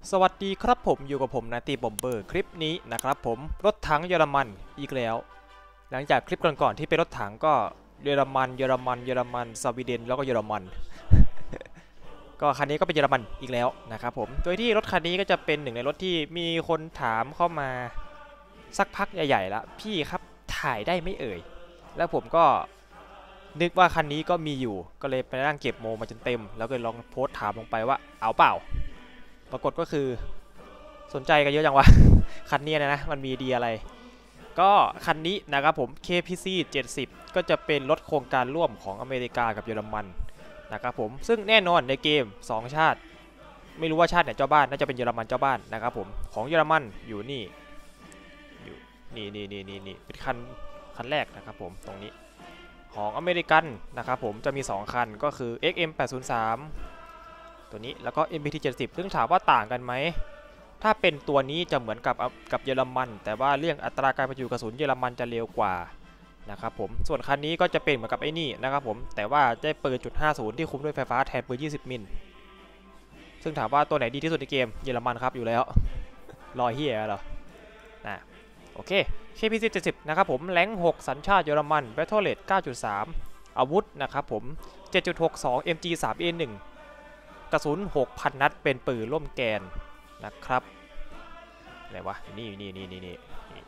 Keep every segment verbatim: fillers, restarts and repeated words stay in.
สวัสดีครับผมอยู่กับผมนาตีบอมเบอร์คลิปนี้นะครับผมรถถังเยอรมันอีกแล้วหลังจากคลิปก่อนๆที่เป็นรถถังก็เยอรมันเยอรมันเยอรมันสวีเดนแล้วก็เยอรมัน ก็คันนี้ก็เป็นเยอรมันอีกแล้วนะครับผมโดยที่รถคันนี้ก็จะเป็นหนึ่งในรถที่มีคนถามเข้ามาสักพักใหญ่ๆแล้วพี่ครับถ่ายได้ไม่เอ่ยแล้วผมก็นึกว่าคันนี้ก็มีอยู่ก็เลยไปนั่งเก็บโมมาจนเต็มแล้วก็ลองโพสต์ถามลงไปว่าเอาเปล่าปรากฏก็คือสนใจกันเยอะจังวะ คันนี้นะมันมีดีอะไรก็คันนี้นะครับผม เค พี ซี เจ็ดสิบ ก็จะเป็นรถโครงการร่วมของอเมริกากับเยอรมันนะครับผมซึ่งแน่นอนในเกมสองชาติไม่รู้ว่าชาติไหนเจ้าบ้านน่าจะเป็นเยอรมันเจ้าบ้านนะครับผมของเยอรมันอยู่นี่อยู่นี่นี่นี่นี่นี่เป็นคันคันแรกนะครับผมตรงนี้ของอเมริกันนะครับผมจะมีสองคันก็คือ เอ็กซ์ เอ็ม แปดศูนย์สาม ตัวนี้แล้วก็ เอ็ม พี ที เจ็ดสิบ ซึ่งถามว่าต่างกันไหมถ้าเป็นตัวนี้จะเหมือนกับกับเยอรมันแต่ว่าเรื่องอัตราการบรรจุกระสุนเยอรมันจะเร็วกว่านะครับผมส่วนคันนี้ก็จะเป็นเหมือนกับไอ้นี่นะครับผมแต่ว่าได้ปืนจุดห้าศูนย์ที่คุมด้วยไฟฟ้าแทนปืนยี่สิบมิลซึ่งถามว่าตัวไหนดีที่สุดในเกมเยอรมันครับอยู่แล้ว รอเฮียเหรอนะโอเค เค พี ซี เจ็ดสิบ นะครับผมแรงหกสัญชาติเยอรมัน Battle Rate เก้าจุดสาม อาวุธนะครับผม เจ็ดจุดหกสอง เอ็ม จี สาม เอ หนึ่ง กระสุน หกพัน นัดเป็นปืนร่มแกนนะครับอะไรวะนี่นี่นี่นี่นี่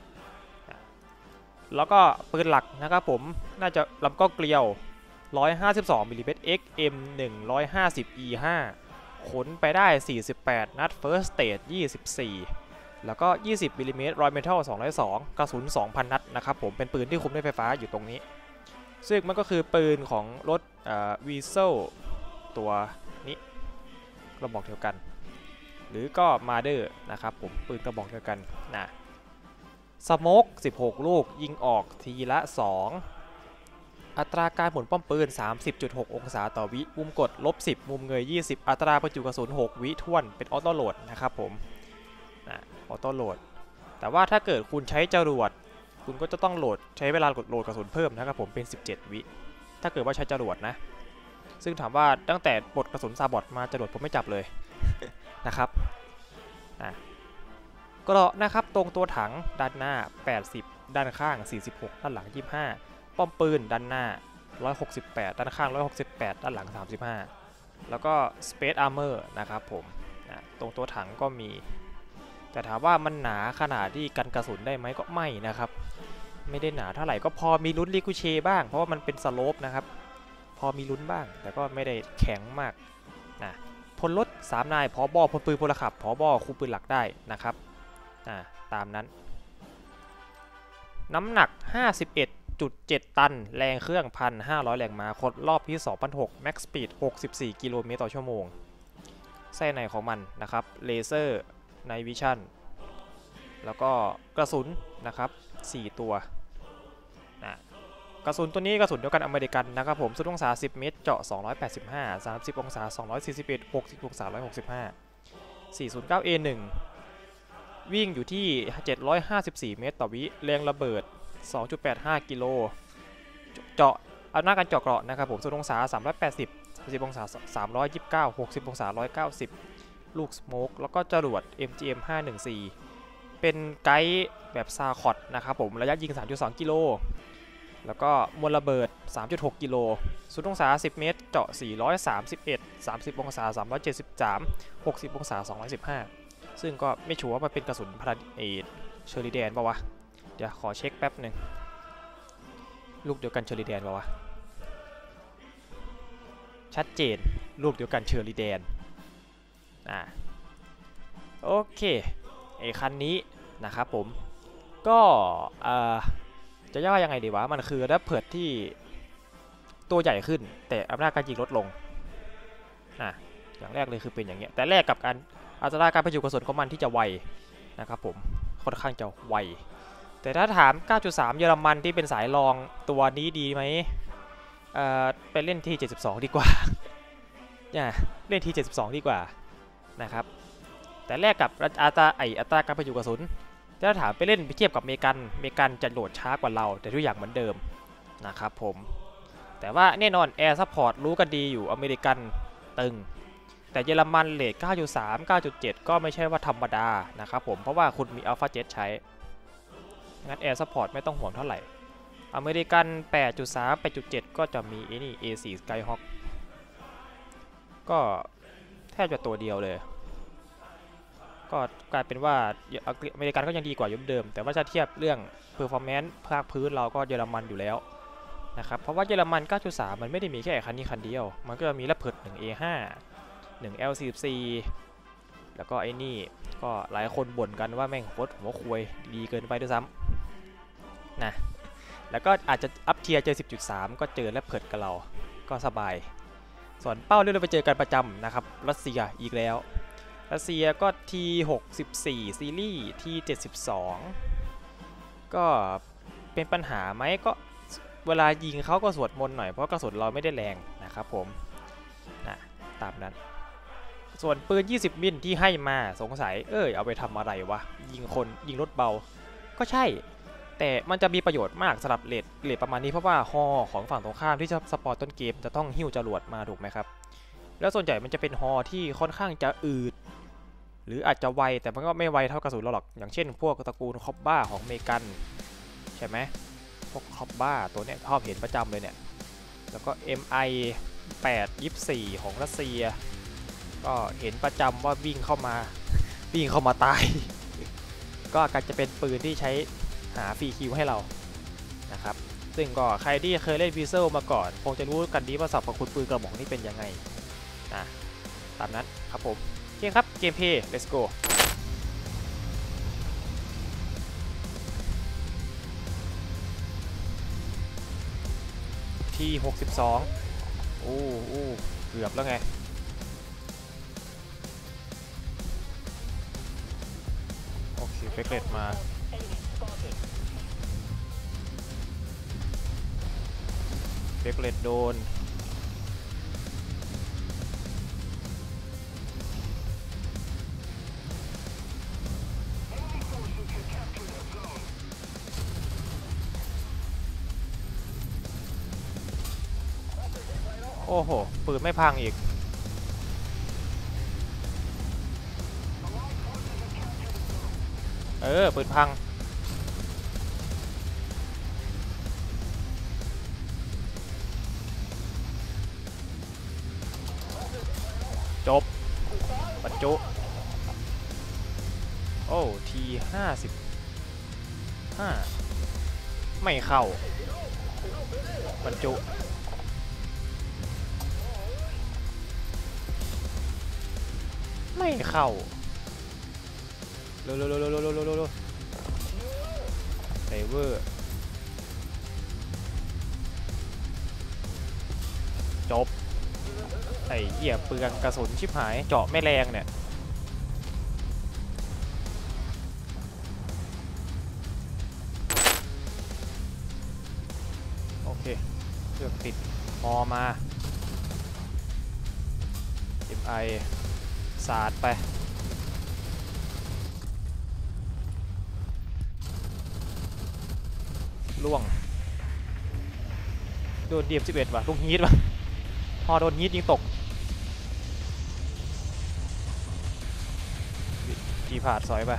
แล้วก็ปืนหลักนะครับผมน่าจะลำกล้องเกลียวหนึ่งร้อยห้าสิบสองมิลลิเมตร เอ็กซ์ เอ็ม หนึ่งร้อยห้าสิบ อี ห้า ขนไปได้สี่สิบแปดนัด First Stage ยี่สิบสี่แล้วก็ยี่สิบมิลลิเมตร Roy Metal สองร้อยสองกระสุน สองพัน นัดนะครับผมเป็นปืนที่คุมด้วยไฟฟ้าอยู่ตรงนี้ซึ่งมันก็คือปืนของรถวีเซลตัวนี้กระบอกเดียวกันหรือก็มาเดอร์นะครับผมปืนกระบอกเดียวกันนะสโมกสิบหกลูกยิงออกทีละสองอัตราการหมุนป้อมปืน สามสิบจุดหก องศาต่อวิมุมกดลบสิบมุมเงยยี่สิบอัตราบรรจุกระสุนหกวิท่วนเป็นออโต้โหลดนะครับผมนะออโต้โหลดแต่ว่าถ้าเกิดคุณใช้จรวดคุณก็จะต้องโหลดใช้เวลากดโหลดกระสุนเพิ่มนะครับผมเป็นสิบเจ็ดวิถ้าเกิดว่าใช้จรวดนะซึ่งถามว่าตั้งแต่ปลดกระสุนซาบอทมาจรวดผมไม่จับเลย นะครับนะก็นะครับตรงตัวถังด้านหน้าแปดสิบด้านข้างสี่สิบหกด้านหลังยี่สิบห้าป้อมปืนด้านหน้าหนึ่งร้อยหกสิบแปดด้านข้างหนึ่งร้อยหกสิบแปดด้านหลังสามสิบห้าแล้วก็ Space Armor นะครับผมนะตรงตัวถังก็มีแต่ถามว่ามันหนาขนาดที่กันกระสุนได้ไหมก็ไม่นะครับไม่ได้หนาเท่าไหร่ก็พอมีลุ้นลิคูเช่บ้างเพราะว่ามันเป็นสโลปนะครับพอมีลุ้นบ้างแต่ก็ไม่ได้แข็งมากนะพลรถสามนายผบ.พลปืนพลขับผบ.คุมปืนหลักได้นะครับตามนั้นน้ำหนัก ห้าสิบเอ็ดจุดเจ็ด ตันแรงเครื่อง หนึ่งพันห้าร้อย แรงม้าคดรอบที่ สองพันหกร้อย Max Speed หกสิบสี่ กิโลเมตรต่อชั่วโมงไส้ในของมันนะครับเลเซอร์ไนท์วิชั่นแล้วก็กระสุนนะครับสี่ตัวนะกระสุนตัวนี้กระสุนเดียวกันอเมริกันนะครับผมสุดองศาสิบเมตรเจาะสองร้อยแปดสิบห้า สามสิบองศาสองร้อยสี่สิบเอ็ด หกสิบองศาหนึ่งร้อยหกสิบห้า สี่ศูนย์เก้า เอ หนึ่ง วิ่งอยู่ที่เจ็ดร้อยห้าสิบสี่เมตรต่อวิแรงระเบิด สองจุดแปดห้า กิโลเจาะเอาหน้าการเจาะเกราะนะครับผมสุดองศาสามร้อยแปดสิบ สิบองศาสามร้อยยี่สิบเก้า หกสิบองศาหนึ่งร้อยเก้าสิบลูกสโมกแล้วก็จรวด เอ็ม จี เอ็ม ห้าหนึ่งสี่ เป็นไกด์แบบซาคอตนะครับผมระยะยิง สามจุดสอง กิโลแล้วก็มวลระเบิด สามจุดหก กิโลสุดองศาสิบเมตรเจาะสี่ร้อยสามสิบเอ็ด สามสิบองศาสามร้อยเจ็ดสิบสาม หกสิบองศาสองร้อยสิบห้าซึ่งก็ไม่ชัวร์ว่ามันเป็นกระสุนพาราเอทเชอริแดนป่าวะเดี๋ยวขอเช็คแป๊บหนึ่งลูกเดียวกันเชอริแดนป่าวะชัดเจนลูกเดียวกันเชอริแดนอ่าโอเคไอคันนี้นะครับผมก็จะย่อยังไงดีวะมันคือแรปเพิร์ดที่ตัวใหญ่ขึ้นแต่อำนาจการยิงลดลงนะอย่างแรกเลยคือเป็นอย่างเงี้ยแต่แรกกับการอัตราการบรรจุกระสุนของมันที่จะไวนะครับผมค่อนข้างจะไวแต่ถ้าถาม เก้าจุดสาม เยอรมันที่เป็นสายรองตัวนี้ดีไหมเอ่อไปเล่นที่เจ็ดสิบสองดีกว่าเนี่ยเล่นที่เจ็ดสิบสองดีกว่านะครับแต่แรกกับอัตราไออัตราการบรรจุกระสุนถ้าถามไปเล่นไปเทียบกับเมกันเมกันจะโหลดช้ากว่าเราแต่ทุกอย่างเหมือนเดิมนะครับผมแต่ว่าแน่นอนแอร์ซัพพอร์ตรู้กันดีอยู่อเมริกันตึงแต่เยอรมันเรท เก้าจุดสาม เก้าจุดเจ็ด ก็ไม่ใช่ว่าธรรมดานะครับผมเพราะว่าคุณมี Alpha Jet ใช้งั้น Air Support ไม่ต้องห่วงเท่าไหร่อเมริกัน แปดจุดสาม แปดจุดเจ็ด ก็จะมีไอ้นี่ เอ โฟร์ Skyhawk ก็แทบจะตัวเดียวเลยก็กลายเป็นว่าอเมริกันก็ยังดีกว่ายุคเดิมแต่ว่าจะเทียบเรื่อง performance ภาคพื้นเราก็เยอรมันอยู่แล้วนะครับเพราะว่าเยอรมัน เก้าจุดสาม มันไม่ได้มีแค่คันนี้คันเดียวมันก็จะมีระเบิดหนึ่ง เอ ห้า หนึ่ง แอล สี่สิบสี่ แล้วก็ไอ้นี่ก็หลายคนบ่นกันว่าแม่งโคตรหัวควยดีเกินไปด้วยซ้ำนะแล้วก็อาจจะอัพเทียร์เจอ สิบจุดสาม ก็เจอระเบิดกับเราก็สบายส่วนเป้าเรื่องเราไปเจอกันประจำนะครับรัสเซียอีกแล้วรัสเซียก็ ที หกสิบสี่ ซีรีส์ ที เจ็ดสิบสอง ก็เป็นปัญหาไหมก็เวลายิงเขาก็สวดมนต์หน่อยเพราะกระสุนเราไม่ได้แรงนะครับผมนะตามนั้นส่วนปืนยี่สิบมิลที่ให้มาสงสัยเออเอาไปทำอะไรวะยิงคนยิงรถเบาก็ใช่แต่มันจะมีประโยชน์มากสำหรับเลดเลดประมาณนี้เพราะว่าฮอของฝั่งตรงข้ามที่จะสปอร์ตต้นเกมจะต้องหิ้วจรวดมาถูกไหมครับแล้วส่วนใหญ่มันจะเป็นฮอที่ค่อนข้างจะอืดหรืออาจจะไวแต่มันก็ไม่ไวเท่ากระสุนเราหรอกอย่างเช่นพวกตระกูลคอบบ้าของเมกันใช่ไหมพวกคอบบ้าตัวเนี้ยชอบเห็นประจำเลยเนี่ยแล้วก็ เอ็ม ไอ แปด ยี่สิบสี่ ของรัสเซียก็เห็นประจำว่าวิ่งเข้ามาวิ่งเข้ามาตาย ก็อาจจะเป็นปืนที่ใช้หาฟรีคิวให้เรานะครับซึ่งก็ใครที่เคยเล่นวีเซลมาก่อนคงจะรู้กันดีว่าสรรพคุณปืนกระบอกนี้เป็นยังไงนะตามนั้นครับผมโอเคครับเกมเพลย์ let's go ที่หกสิบสองโอ้โอ้เกือบแล้วไงโอเคเฟกเลตมาเฟกเลตโดนโอ้โหปืนไม่พังอีกเออปืนพังจบบรรจุโอ้ทีห้าสิบห้าไม่เข้าบรรจุไม่เข้าเร็วเร็วเร็วเร็วเร็วเร็วเร็วเร็วไดเวอร์จบไอ้เหี้ยเปลืองกระสุนชิบหายเจาะไม่แรงเนี่ยโอเคเครื่องติดพอมา เอ็ม ไอ สาดไปล่วงโดน ดี เอ็ม สิบเอ็ด ว่ะลูกฮีทว่ะพอโดนฮีทยิงตกจีผาดสอยไป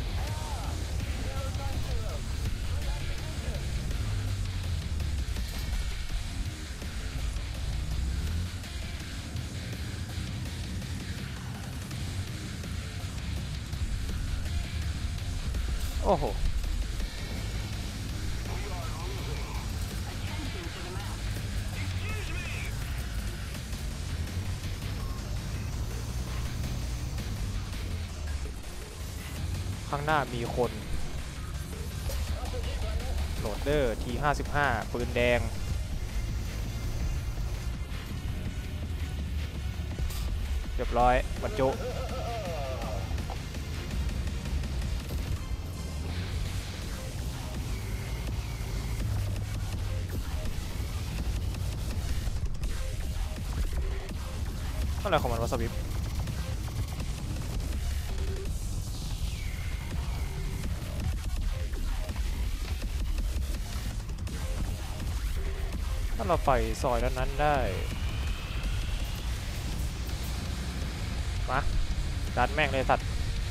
โอ้โหข้างหน้ามีคนโหลดเดอร์ ที ห้าสิบห้า ปืนแดงเรียบร้อยบรรจุอะไรของมันวะสวิปถ้าเราไปซอยด้านนั้นได้ดันแม่งเลยสัตว์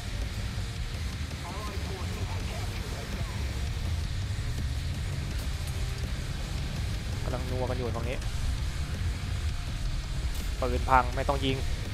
กำลังนัวกันอยู่ตรงนี้ปืนพังไม่ต้องยิง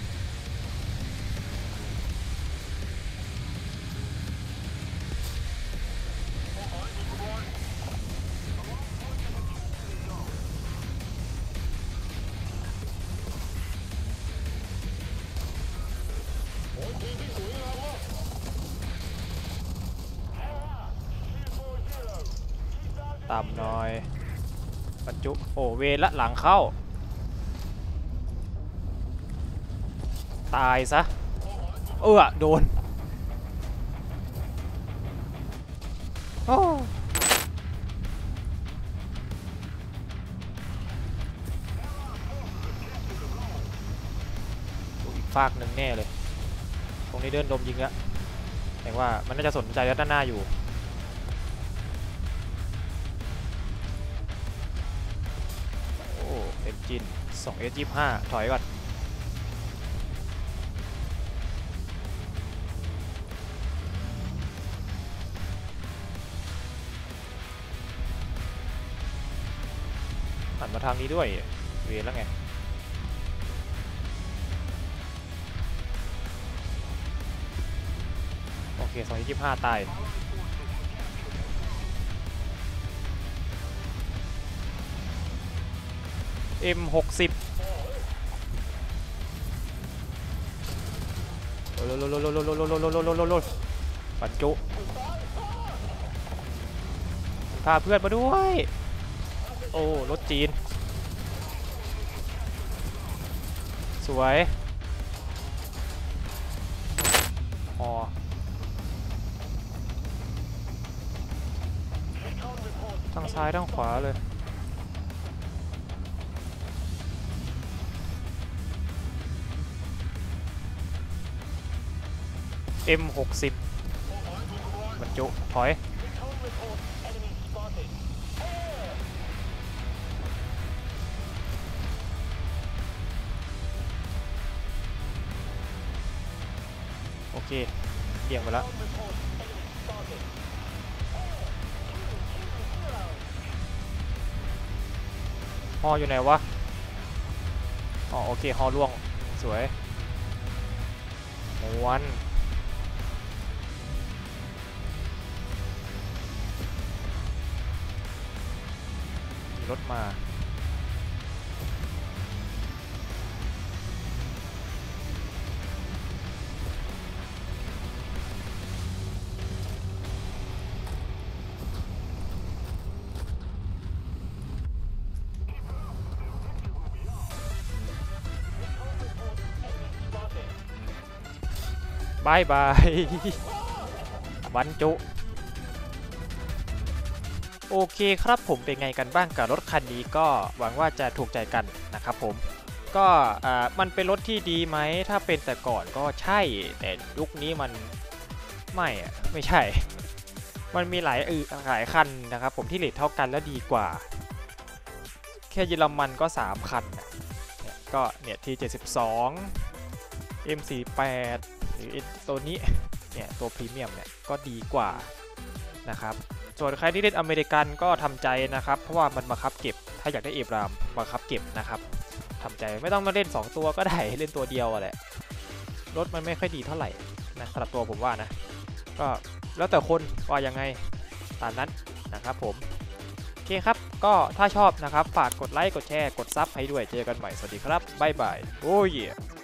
ต่ำหน่อยบรรจุโอเวละหลังเข้าตายซะเออโดนโอ้อีกฟากหนึ่งแน่เลยตรงนี้เดินดมยิงอะแต่ว่ามันน่าจะสนใจด้านหน้าอยู่โอ้เอนจินสองเอสยี่ห้าถอยก่อนหันมาทางนี้ด้วยเวรแล้วไงโอเคสองยี่ห้าตายเอ็มหกสิบโลโลโลโลโลโลโลโลโลโลโลโลโลบรรจุพาเพื่อนมาด้วยโอ้รถจีนสวยอ๋อทั้งซ้ายทั้งขวาเลยเอ็มหกสิบบรรจุถอยโอเคเบี่ยงไปแล้วฮออยู่ไหนวะอ๋อโอเคฮอล่วงสวยม้วนมีรถมาบายบายบรรจุโอเคครับผมเป็นไงกันบ้างกับรถคันนี้ก็หวังว่าจะถูกใจกันนะครับผมก็มันเป็นรถที่ดีไหมถ้าเป็นแต่ก่อนก็ใช่แต่ยุคนี้มันไม่อะไม่ใช่มันมีหลายอือหลายคันนะครับผมที่เรทเท่ากันแล้วดีกว่าแค่เยอรมันก็สามคันก็เนี่ย ที เจ็ดสิบสอง เอ็ม สี่สิบแปดหรือตัวนี้เนี่ยตัวพรีเมียมเนี่ยก็ดีกว่านะครับส่วนใครที่เล่นอเมริกันก็ทำใจนะครับเพราะว่ามันบังคับเก็บถ้าอยากได้เอฟรามบังคับเก็บนะครับทำใจไม่ต้องมาเล่นสองตัวก็ได้เล่นตัวเดียวแหละรถมันไม่ค่อยดีเท่าไหร่นะสำหรับตัวผมว่านะก็แล้วแต่คนว่ายังไงตามนั้นนะครับผมโอเคครับก็ถ้าชอบนะครับฝากกดไลค์กดแชร์กดซับให้ด้วยเจอกันใหม่สวัสดีครับบ๊ายบายโอ้ย